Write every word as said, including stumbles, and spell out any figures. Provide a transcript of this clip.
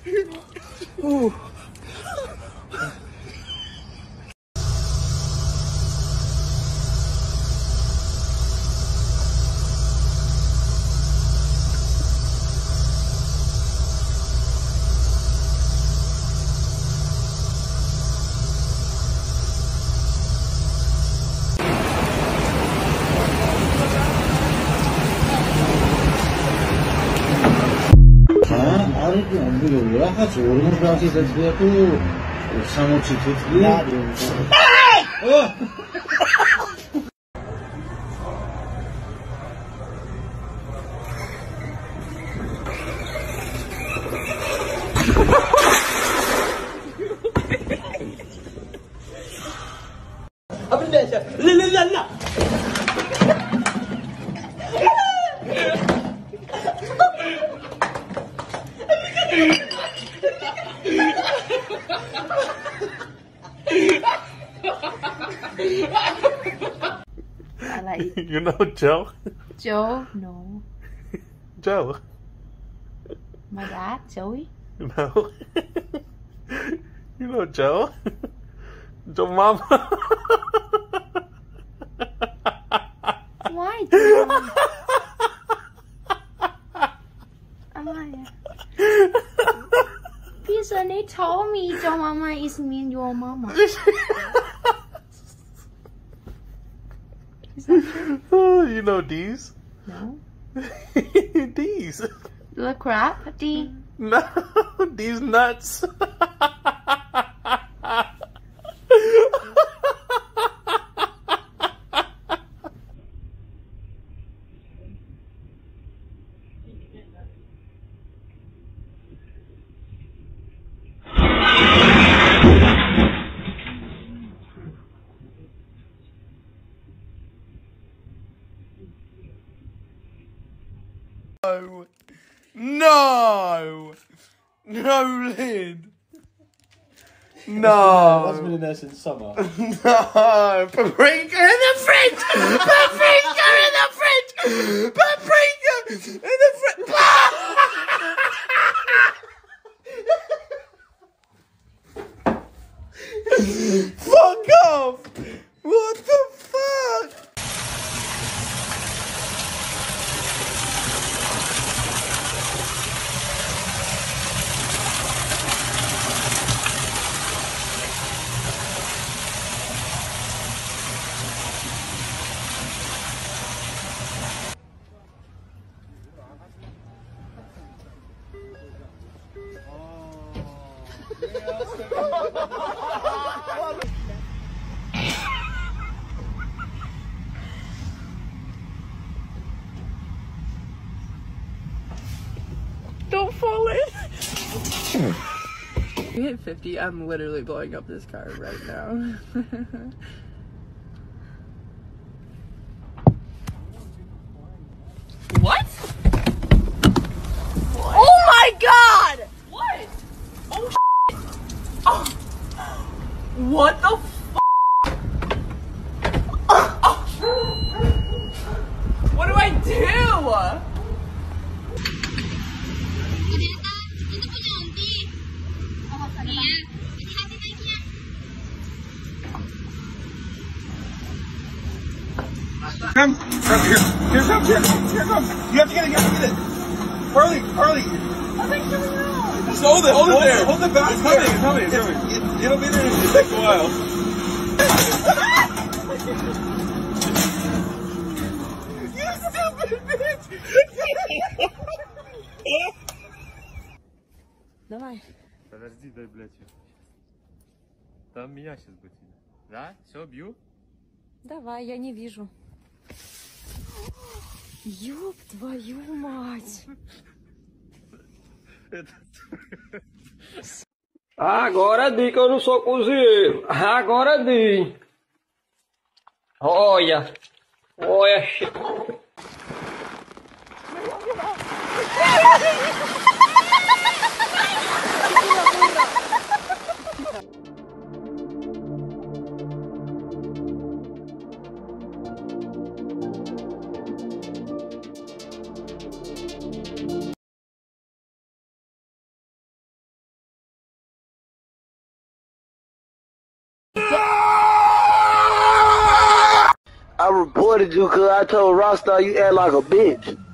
Ooh. Arık oluyor. Rahat sorun berarti dia tuh sama cucut dia. Oh. Apa dia? La la la la. I like You know Joe? Joe. No, Joe? my dad, Joey. No. You know Joe? Joe Mama? Why Joe? Amaya. Because they told me Joe Mama is mean your mama. Is that true? Oh, you know D's? No. D's. The crap, D. No, D's nuts. No! No, lid! No! That's been in there since summer. No! Paprika in the fridge! Paprika in the fridge! Paprika in the fridge! Fuck off! What the fuck? Don't fall in. You hit fifty, I'm literally blowing up this car right now. What? What? Oh my god! What? Oh shit! Oh. What the f? Oh. What do I do? Come, come here. Here comes, here comes, here comes. You have to get it, you have to get it. Harley, Harley. Just hold it, hold it there. Hold it back. It's coming, it's coming, it's coming. It, it'll be there, it'll take a while. You stupid bitch! Давай. Подожди, дай, блядь. Там меня сейчас будет. Да? Все, бью? Давай, я не вижу. Ёб твою мать! Agora di que eu não sou cozinheiro. Agora di. Olha. Olha. reported you because I told Rockstar you act like a bitch.